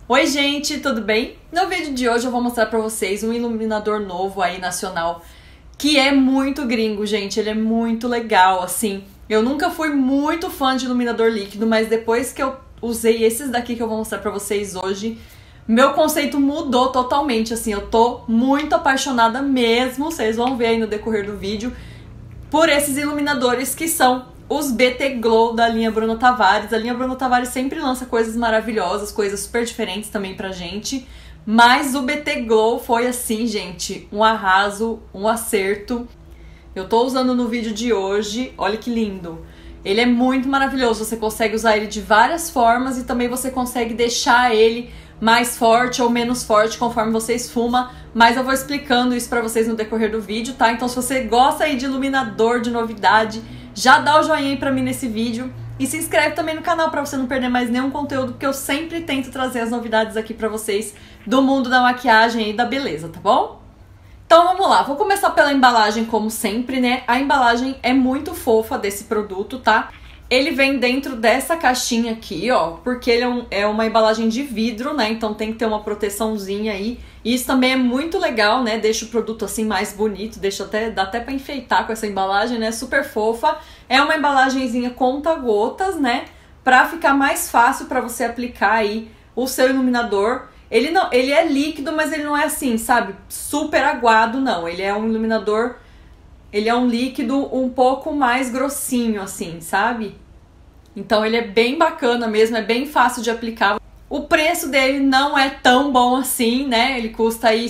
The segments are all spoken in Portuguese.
Oi gente, tudo bem? No vídeo de hoje eu vou mostrar pra vocês um iluminador novo aí, nacional, que é muito gringo, gente, ele é muito legal, assim. Eu nunca fui muito fã de iluminador líquido, mas depois que eu usei esses daqui que eu vou mostrar pra vocês hoje, meu conceito mudou totalmente, assim, eu tô muito apaixonada mesmo, vocês vão ver aí no decorrer do vídeo, por esses iluminadores que são os BT Glow da linha Bruno Tavares. A linha Bruno Tavares sempre lança coisas maravilhosas, coisas super diferentes também pra gente. Mas o BT Glow foi assim, gente, um arraso, um acerto. Eu tô usando no vídeo de hoje, olha que lindo. Ele é muito maravilhoso, você consegue usar ele de várias formas e também você consegue deixar ele mais forte ou menos forte conforme você esfuma, mas eu vou explicando isso pra vocês no decorrer do vídeo, tá? Então se você gosta aí de iluminador, de novidade, já dá o joinha aí pra mim nesse vídeo e se inscreve também no canal pra você não perder mais nenhum conteúdo, porque eu sempre tento trazer as novidades aqui pra vocês do mundo da maquiagem e da beleza, tá bom? Então vamos lá, vou começar pela embalagem como sempre, né? A embalagem é muito fofa desse produto, tá? Ele vem dentro dessa caixinha aqui, ó, porque ele é uma embalagem de vidro, né? Então tem que ter uma proteçãozinha aí. E isso também é muito legal, né? Deixa o produto assim mais bonito, dá até pra enfeitar com essa embalagem, né? Super fofa. É uma embalagenzinha conta-gotas, né? Pra ficar mais fácil pra você aplicar aí o seu iluminador. Ele é líquido, mas ele não é assim, sabe? Super aguado, não. Ele é um iluminador... Ele é um líquido um pouco mais grossinho, assim, sabe? Então ele é bem bacana mesmo, é bem fácil de aplicar. O preço dele não é tão bom assim, né? Ele custa aí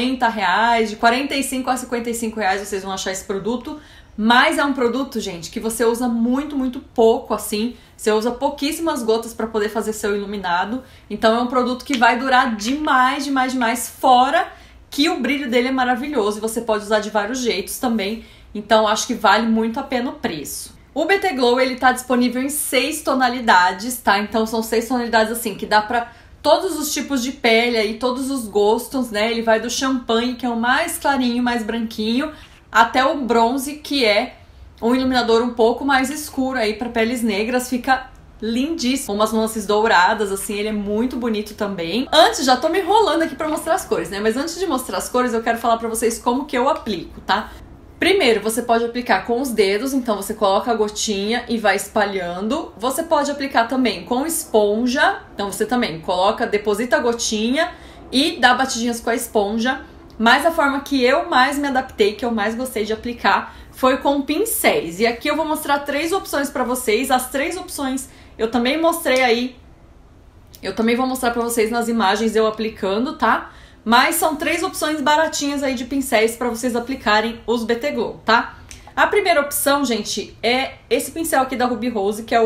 R$50, de 45 a 55 reais vocês vão achar esse produto. Mas é um produto, gente, que você usa muito, muito pouco, assim. Você usa pouquíssimas gotas para poder fazer seu iluminado. Então é um produto que vai durar demais, demais, demais, fora que o brilho dele é maravilhoso e você pode usar de vários jeitos também, então acho que vale muito a pena o preço. O BT Glow, ele tá disponível em 6 tonalidades, tá? Então são 6 tonalidades assim, que dá pra todos os tipos de pele aí, todos os gostos, né? Ele vai do champanhe, que é o mais clarinho, mais branquinho, até o bronze, que é um iluminador um pouco mais escuro aí pra peles negras, fica lindíssimo, umas nuances douradas, assim, ele é muito bonito também. Antes, já tô me enrolando aqui pra mostrar as cores, né? Mas antes de mostrar as cores, eu quero falar pra vocês como que eu aplico, tá? Primeiro, você pode aplicar com os dedos, então você coloca a gotinha e vai espalhando. Você pode aplicar também com esponja, então você também deposita a gotinha e dá batidinhas com a esponja. Mas a forma que eu mais me adaptei, que eu mais gostei de aplicar, foi com pincéis. E aqui eu vou mostrar 3 opções pra vocês, as 3 opções eu também mostrei aí, eu também vou mostrar pra vocês nas imagens eu aplicando, tá? Mas são 3 opções baratinhas aí de pincéis pra vocês aplicarem os BT Glow, tá? A primeira opção, gente, é esse pincel aqui da Ruby Rose, que é o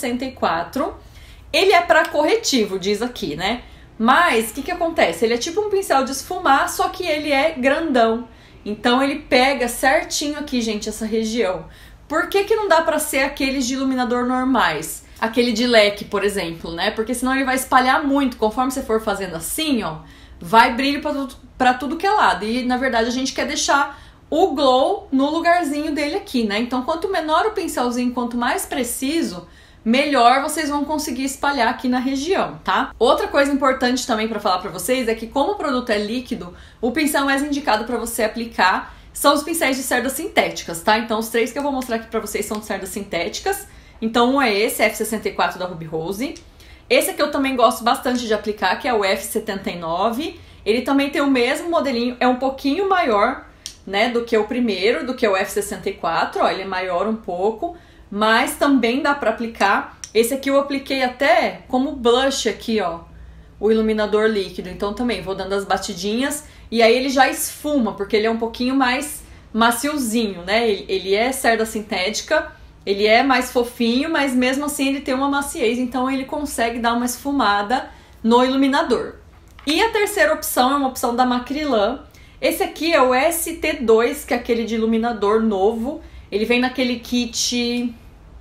F64. Ele é pra corretivo, diz aqui, né? Mas, o que acontece? Ele é tipo um pincel de esfumar, só que ele é grandão. Então ele pega certinho aqui, gente, essa região. Por que não dá pra ser aqueles de iluminador normais? Aquele de leque, por exemplo, né? Porque senão ele vai espalhar muito. Conforme você for fazendo assim, ó, vai brilho pra tudo que é lado. E, na verdade, a gente quer deixar o glow no lugarzinho dele aqui, né? Então, quanto menor o pincelzinho, quanto mais preciso, melhor vocês vão conseguir espalhar aqui na região, tá? Outra coisa importante também pra falar pra vocês é que, como o produto é líquido, o pincel mais indicado pra você aplicar são os pincéis de cerdas sintéticas, tá? Então, os 3 que eu vou mostrar aqui pra vocês são de cerdas sintéticas. Então um é esse, F64 da Ruby Rose. Esse aqui eu também gosto bastante de aplicar, que é o F79. Ele também tem o mesmo modelinho, é um pouquinho maior, né, do que o primeiro, do que o F64. Ó, ele é maior um pouco, mas também dá pra aplicar. Esse aqui eu apliquei até como blush aqui, ó, o iluminador líquido. Então também vou dando as batidinhas e aí ele já esfuma, porque ele é um pouquinho mais maciozinho, né? Ele é cerda sintética. Ele é mais fofinho, mas mesmo assim ele tem uma maciez, então ele consegue dar uma esfumada no iluminador. E a terceira opção é uma opção da Macrylan. Esse aqui é o ST2, que é aquele de iluminador novo. Ele vem naquele kit...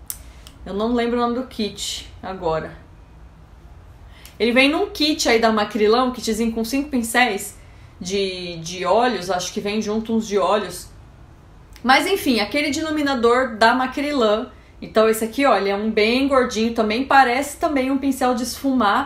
Eu não lembro o nome do kit agora. Ele vem num kit aí da Macrylan, um kitzinho com 5 pincéis de olhos, acho que vem junto uns de olhos. Mas enfim, aquele de iluminador da Macrylan. Então esse aqui, olha, é um bem gordinho, também parece também um pincel de esfumar,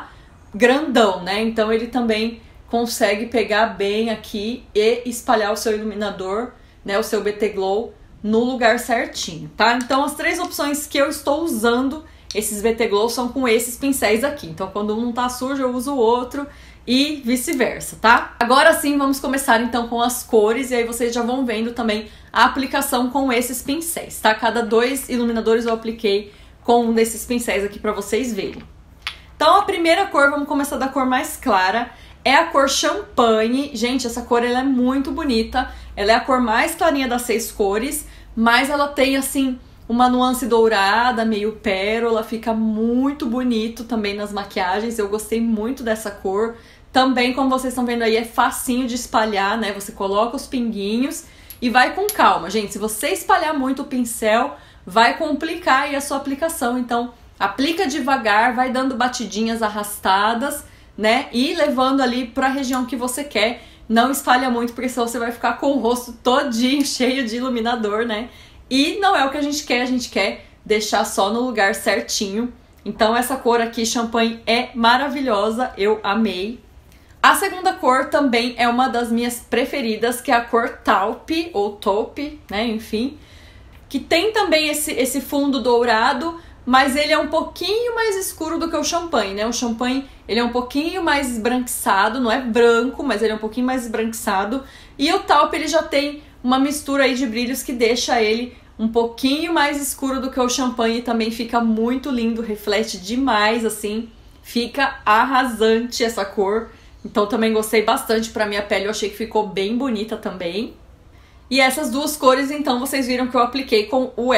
grandão, né? Então ele também consegue pegar bem aqui e espalhar o seu iluminador, né, o seu BT Glow no lugar certinho, tá? Então as 3 opções que eu estou usando esses BT Glow são com esses pincéis aqui. Então quando um não tá sujo eu uso o outro e vice-versa, tá? Agora sim vamos começar então com as cores e aí vocês já vão vendo também a aplicação com esses pincéis, tá? Cada 2 iluminadores eu apliquei com um desses pincéis aqui pra vocês verem. Então a primeira cor, vamos começar da cor mais clara, é a cor champanhe. Gente, essa cor ela é muito bonita, ela é a cor mais clarinha das 6 cores, mas ela tem assim uma nuance dourada, meio pérola, fica muito bonito também nas maquiagens, eu gostei muito dessa cor. Também, como vocês estão vendo aí, é facinho de espalhar, né? Você coloca os pinguinhos e vai com calma, gente. Se você espalhar muito o pincel, vai complicar aí a sua aplicação, então aplica devagar, vai dando batidinhas arrastadas, né? E levando ali para a região que você quer. Não espalha muito, porque senão você vai ficar com o rosto todinho cheio de iluminador, né? E não é o que a gente quer deixar só no lugar certinho. Então essa cor aqui, champanhe, é maravilhosa, eu amei. A segunda cor também é uma das minhas preferidas, que é a cor taupe, ou taupe, né? Enfim, que tem também esse fundo dourado, mas ele é um pouquinho mais escuro do que o champanhe, né? O champanhe, ele é um pouquinho mais esbranquiçado, não é branco, mas ele é um pouquinho mais esbranquiçado. E o taupe, ele já tem uma mistura aí de brilhos que deixa ele um pouquinho mais escuro do que o champanhe e também fica muito lindo, reflete demais, assim. Fica arrasante essa cor. Então também gostei bastante pra minha pele, eu achei que ficou bem bonita também. E essas 2 cores, então, vocês viram que eu apliquei com o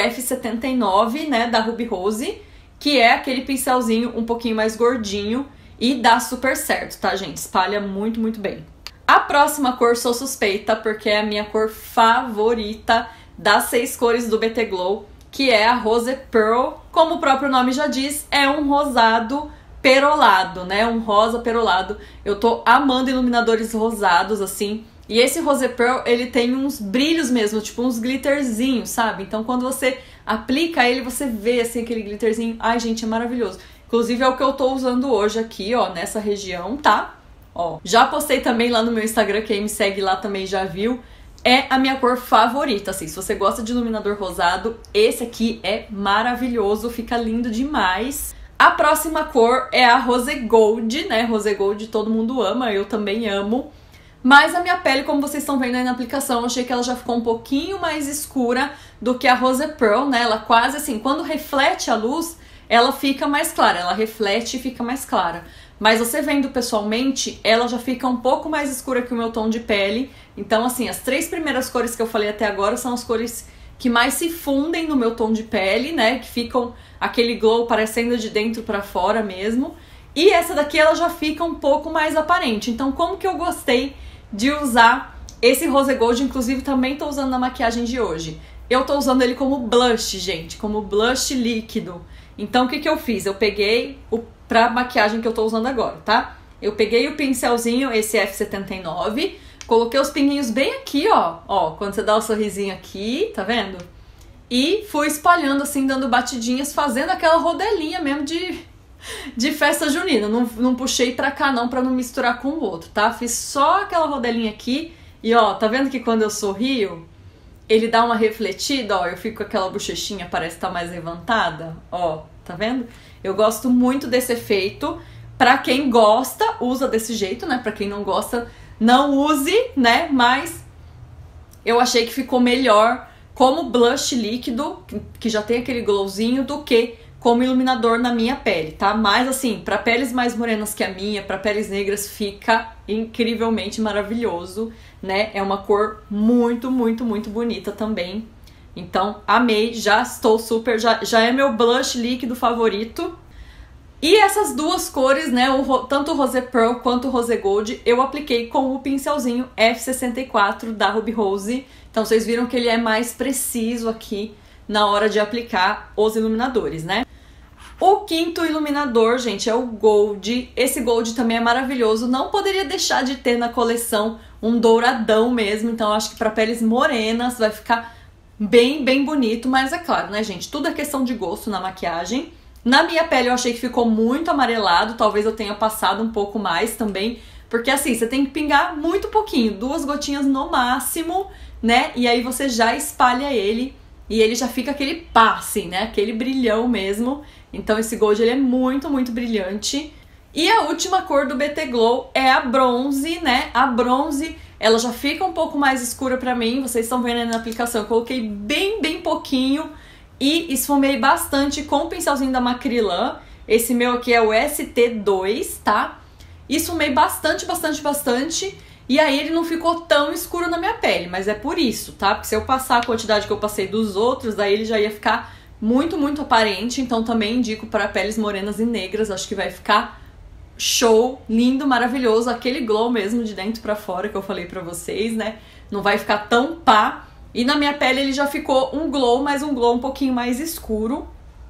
F79, né, da Ruby Rose, que é aquele pincelzinho um pouquinho mais gordinho e dá super certo, tá, gente? Espalha muito, muito bem. A próxima cor, sou suspeita, porque é a minha cor favorita das 6 cores do BT Glow, que é a Rose Pearl. Como o próprio nome já diz, é um rosado perolado, né? Um rosa perolado. Eu tô amando iluminadores rosados, assim. E esse Rose Pearl, ele tem uns brilhos mesmo, tipo uns glitterzinhos, sabe? Então quando você aplica ele, você vê assim aquele glitterzinho. Ai, gente, é maravilhoso. Inclusive é o que eu tô usando hoje aqui, ó, nessa região, tá? Ó, já postei também lá no meu Instagram, quem me segue lá também já viu. É a minha cor favorita, assim, se você gosta de iluminador rosado, esse aqui é maravilhoso, fica lindo demais. A próxima cor é a Rose Gold, né? Rose Gold todo mundo ama, eu também amo. Mas a minha pele, como vocês estão vendo aí na aplicação, eu achei que ela já ficou um pouquinho mais escura do que a Rose Pearl, né? Ela quase assim, quando reflete a luz, ela fica mais clara, ela reflete e fica mais clara. Mas você vendo pessoalmente, ela já fica um pouco mais escura que o meu tom de pele. Então assim, as 3 primeiras cores que eu falei até agora são as cores que mais se fundem no meu tom de pele, né? Que ficam aquele glow parecendo de dentro pra fora mesmo. E essa daqui, ela já fica um pouco mais aparente. Então como que eu gostei de usar esse Rose Gold, inclusive também tô usando na maquiagem de hoje. Eu tô usando ele como blush, gente, como blush líquido. Então o que que eu fiz? Eu peguei pra maquiagem que eu tô usando agora, tá? Eu peguei o pincelzinho, esse F79, coloquei os pinguinhos bem aqui, ó. Ó, quando você dá o sorrisinho aqui, tá vendo? E fui espalhando assim, dando batidinhas, fazendo aquela rodelinha mesmo de festa junina. Não puxei pra cá não, pra não misturar com o outro, tá? Fiz só aquela rodelinha aqui e ó, tá vendo que quando eu sorrio, ele dá uma refletida, ó, eu fico com aquela bochechinha, parece que tá mais levantada, ó, tá vendo? Eu gosto muito desse efeito. Pra quem gosta, usa desse jeito, né? Pra quem não gosta, não use, né? Mas eu achei que ficou melhor como blush líquido, que já tem aquele glowzinho, do que como iluminador na minha pele, tá? Mas assim, pra peles mais morenas que a minha, pra peles negras, fica incrivelmente maravilhoso, né? É uma cor muito, muito, muito bonita também. Então, amei, já estou super, já é meu blush líquido favorito. E essas 2 cores, né, tanto o Rose Pearl quanto o Rose Gold, eu apliquei com o pincelzinho F64 da Ruby Rose. Então vocês viram que ele é mais preciso aqui na hora de aplicar os iluminadores, né? O quinto iluminador, gente, é o Gold. Esse Gold também é maravilhoso. Não poderia deixar de ter na coleção um douradão mesmo. Então eu acho que para peles morenas vai ficar bem, bem bonito. Mas é claro, né, gente? Tudo é questão de gosto na maquiagem. Na minha pele eu achei que ficou muito amarelado, talvez eu tenha passado um pouco mais também, porque assim, você tem que pingar muito pouquinho, 2 gotinhas no máximo, né? E aí você já espalha ele e ele já fica aquele pá, assim, né? Aquele brilhão mesmo. Então esse Gold ele é muito, muito brilhante. E a última cor do BT Glow é a bronze, né? A bronze, ela já fica um pouco mais escura pra mim, vocês estão vendo aí na aplicação, eu coloquei bem pouquinho e esfumei bastante com o pincelzinho da Macrylan. Esse meu aqui é o ST2, tá? Esfumei bastante. E aí ele não ficou tão escuro na minha pele, mas é por isso, tá? Porque se eu passar a quantidade que eu passei dos outros, daí ele já ia ficar muito aparente. Então também indico para peles morenas e negras, acho que vai ficar show, lindo, maravilhoso. Aquele glow mesmo de dentro pra fora que eu falei pra vocês, né? Não vai ficar tão pá. E na minha pele ele já ficou um glow, mas um glow um pouquinho mais escuro.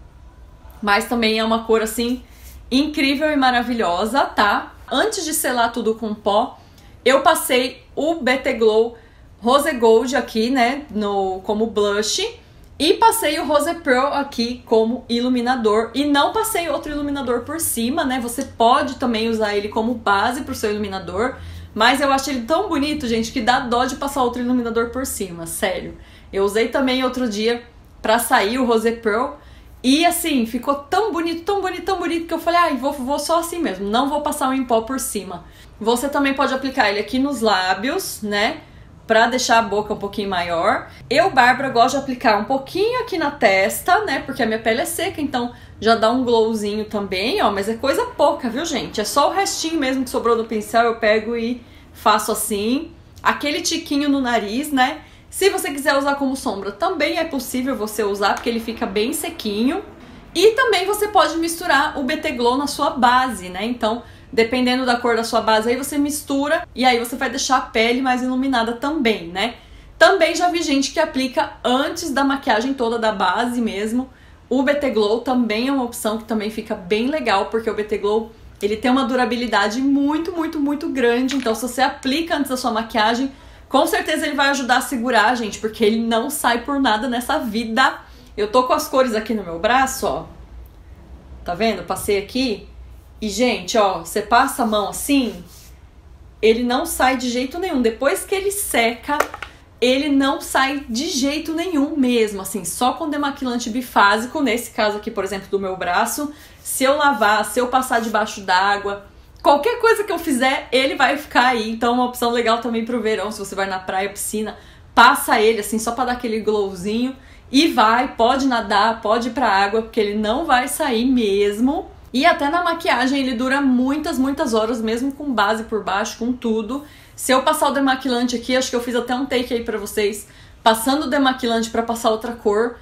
Mas também é uma cor assim incrível e maravilhosa, tá? Antes de selar tudo com pó, eu passei o BT Glow Rose Gold aqui, né, como blush. E passei o Rose Pearl aqui como iluminador. E não passei outro iluminador por cima, né? Você pode também usar ele como base pro seu iluminador. Mas eu achei ele tão bonito, gente, que dá dó de passar outro iluminador por cima, sério. Eu usei também outro dia pra sair o Rose Pearl. E assim, ficou tão bonito que eu falei, ai, vou só assim mesmo, não vou passar um em pó por cima. Você também pode aplicar ele aqui nos lábios, né, pra deixar a boca um pouquinho maior. Eu, Bárbara, gosto de aplicar um pouquinho aqui na testa, né, porque a minha pele é seca, então já dá um glowzinho também, ó, mas é coisa pouca, viu, gente? É só o restinho mesmo que sobrou do pincel, eu pego e faço assim. Aquele tiquinho no nariz, né? Se você quiser usar como sombra, também é possível você usar, porque ele fica bem sequinho. E também você pode misturar o BT Glow na sua base, né? Então, dependendo da cor da sua base, aí você mistura e aí você vai deixar a pele mais iluminada também, né? Também já vi gente que aplica antes da maquiagem toda da base mesmo. O BT Glow também é uma opção que também fica bem legal, porque o BT Glow, ele tem uma durabilidade muito grande. Então, se você aplica antes da sua maquiagem, com certeza ele vai ajudar a segurar, gente, porque ele não sai por nada nessa vida. Eu tô com as cores aqui no meu braço, ó. Tá vendo? Passei aqui. E, gente, ó, você passa a mão assim, ele não sai de jeito nenhum. Depois que ele seca, ele não sai de jeito nenhum mesmo, assim, só com demaquilante bifásico. Nesse caso aqui, por exemplo, do meu braço, se eu lavar, se eu passar debaixo d'água, qualquer coisa que eu fizer, ele vai ficar aí. Então é uma opção legal também pro verão, se você vai na praia, piscina, passa ele assim, só pra dar aquele glowzinho. E pode nadar, pode ir pra água, porque ele não vai sair mesmo. E até na maquiagem ele dura muitas horas, mesmo com base por baixo, com tudo. Se eu passar o demaquilante aqui, acho que eu fiz até um take aí pra vocês, passando o demaquilante pra passar outra cor,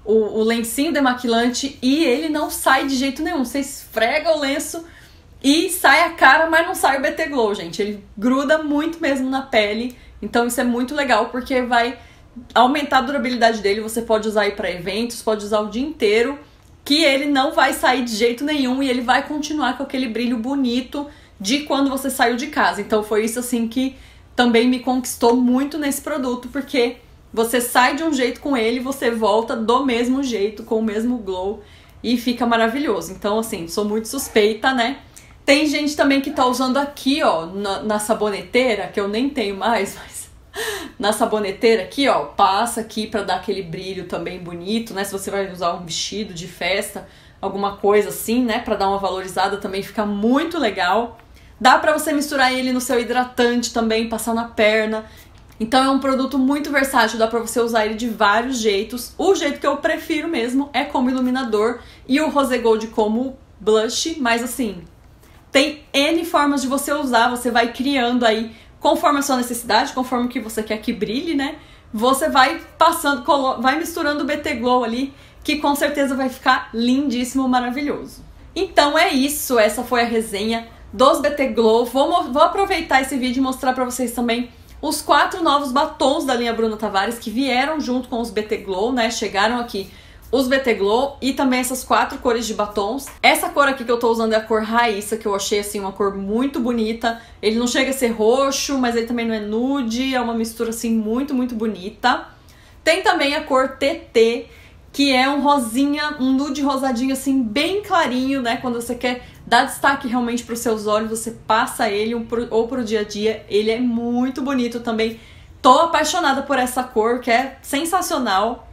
o lencinho demaquilante, e ele não sai de jeito nenhum. Você esfrega o lenço e sai a cara, mas não sai o BT Glow, gente. Ele gruda muito mesmo na pele, então isso é muito legal, porque vai aumentar a durabilidade dele. Você pode usar aí pra eventos, pode usar o dia inteiro, que ele não vai sair de jeito nenhum e ele vai continuar com aquele brilho bonito de quando você saiu de casa. Então foi isso assim que também me conquistou muito nesse produto, porque você sai de um jeito com ele, você volta do mesmo jeito, com o mesmo glow, e fica maravilhoso. Então assim, sou muito suspeita, né? Tem gente também que tá usando aqui, ó, na saboneteira, que eu nem tenho mais, mas na saboneteira aqui, ó, passa aqui pra dar aquele brilho também bonito, né? Se você vai usar um vestido de festa, alguma coisa assim, né? Pra dar uma valorizada também, fica muito legal. Dá pra você misturar ele no seu hidratante também, passar na perna. Então é um produto muito versátil, dá pra você usar ele de vários jeitos. O jeito que eu prefiro mesmo é como iluminador e o Rose Gold como blush, mas assim, tem N formas de você usar, você vai criando aí conforme a sua necessidade, conforme o que você quer que brilhe, né? Você vai passando, vai misturando o BT Glow ali, que com certeza vai ficar lindíssimo, maravilhoso. Então é isso, essa foi a resenha dos BT Glow. Vou aproveitar esse vídeo e mostrar pra vocês também os 4 novos batons da linha Bruna Tavares que vieram junto com os BT Glow, né? Chegaram aqui os BT Glow e também essas 4 cores de batons. Essa cor aqui que eu tô usando é a cor Raíssa, que eu achei assim uma cor muito bonita. Ele não chega a ser roxo, mas ele também não é nude, é uma mistura assim muito bonita. Tem também a cor TT, que é um rosinha, um nude rosadinho assim, bem clarinho, né? Quando você quer dar destaque realmente para os seus olhos, você passa ele ou pro dia a dia. Ele é muito bonito também. Tô apaixonada por essa cor, que é sensacional.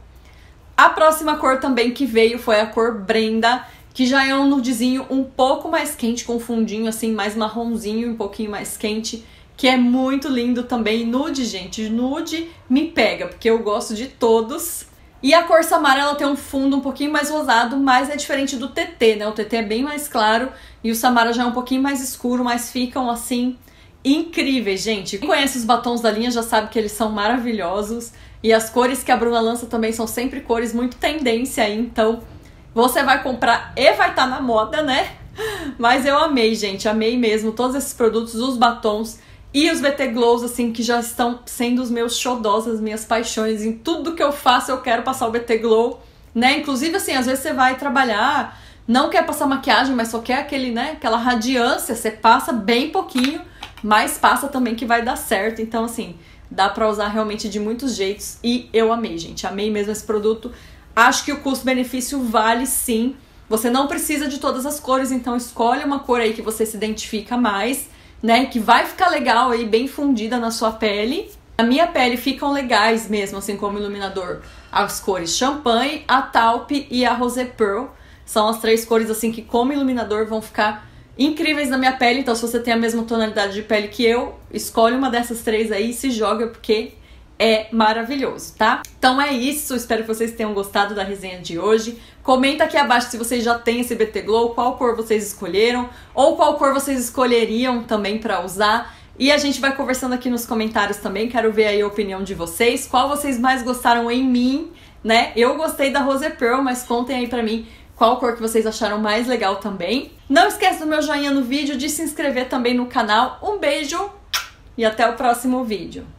A próxima cor também que veio foi a cor Brenda, que já é um nudezinho um pouco mais quente, com um fundinho assim, mais marronzinho, um pouquinho mais quente, que é muito lindo também. Nude, gente, nude me pega, porque eu gosto de todos. E a cor Samara, ela tem um fundo um pouquinho mais rosado, mas é diferente do TT, né? O TT é bem mais claro e o Samara já é um pouquinho mais escuro, mas ficam assim incríveis, gente. Quem conhece os batons da linha já sabe que eles são maravilhosos. E as cores que a Bruna lança também são sempre cores muito tendência aí, então você vai comprar e vai estar na moda, né? Mas eu amei, gente, amei mesmo todos esses produtos, os batons e os BT Glows, assim, que já estão sendo os meus xodós, as minhas paixões. Em tudo que eu faço, eu quero passar o BT Glow, né? Inclusive, assim, às vezes você vai trabalhar, não quer passar maquiagem, mas só quer aquele, né, aquela radiância, você passa bem pouquinho, mas passa também que vai dar certo. Então, assim, dá pra usar realmente de muitos jeitos e eu amei, gente. Amei mesmo esse produto. Acho que o custo-benefício vale sim. Você não precisa de todas as cores, então escolhe uma cor aí que você se identifica mais, né, que vai ficar legal aí, bem fundida na sua pele. Na minha pele ficam legais mesmo, assim como iluminador, as cores Champanhe, a Taupe e a Rosé Pearl. São as 3 cores assim que como iluminador vão ficar incríveis na minha pele. Então se você tem a mesma tonalidade de pele que eu, escolhe uma dessas 3 aí e se joga, porque é maravilhoso, tá? Então é isso, espero que vocês tenham gostado da resenha de hoje. Comenta aqui abaixo se vocês já têm esse BT Glow, qual cor vocês escolheram, ou qual cor vocês escolheriam também pra usar. E a gente vai conversando aqui nos comentários também, quero ver aí a opinião de vocês, qual vocês mais gostaram em mim, né? Eu gostei da Rosé Pearl, mas contem aí pra mim qual cor que vocês acharam mais legal também. Não esquece do meu joinha no vídeo, de se inscrever também no canal. Um beijo e até o próximo vídeo.